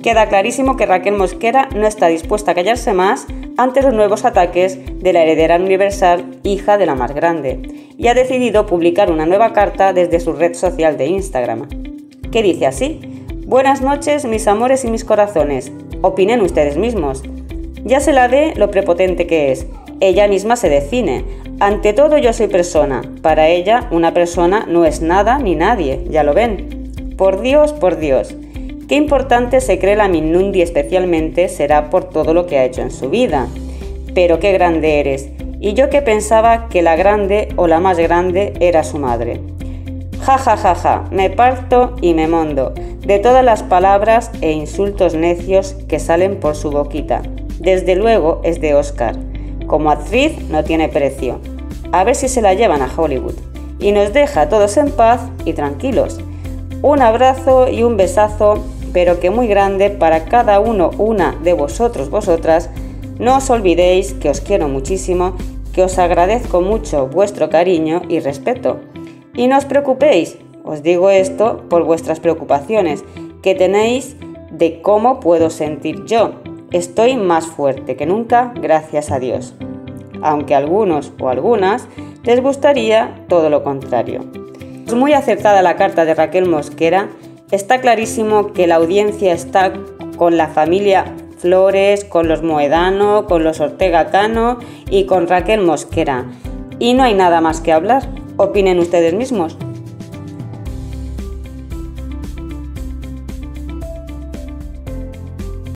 queda clarísimo que Raquel Mosquera no está dispuesta a callarse más ante los nuevos ataques de la heredera universal, hija de la más grande, y ha decidido publicar una nueva carta desde su red social de Instagram, que dice así: Buenas noches, mis amores y mis corazones. Opinen ustedes mismos. Ya se la ve lo prepotente que es. Ella misma se define. Ante todo yo soy persona. Para ella una persona no es nada ni nadie, ya lo ven. Por Dios, qué importante se cree la Minnundi, especialmente será por todo lo que ha hecho en su vida. Pero qué grande eres. Y yo que pensaba que la grande o la más grande era su madre. Ja, ja, ja, ja, me parto y me mondo de todas las palabras e insultos necios que salen por su boquita. Desde luego es de Oscar. Como actriz no tiene precio. A ver si se la llevan a Hollywood. Y nos deja a todos en paz y tranquilos. Un abrazo y un besazo, pero que muy grande para cada uno, una de vosotros, vosotras. No os olvidéis que os quiero muchísimo, que os agradezco mucho vuestro cariño y respeto. Y no os preocupéis, os digo esto por vuestras preocupaciones que tenéis de cómo puedo sentir yo. Estoy más fuerte que nunca, gracias a Dios. Aunque a algunos o algunas les gustaría todo lo contrario. Es muy acertada la carta de Raquel Mosquera. Está clarísimo que la audiencia está con la familia Flores, con los Moedano, con los Ortega Cano y con Raquel Mosquera. Y no hay nada más que hablar. Opinen ustedes mismos.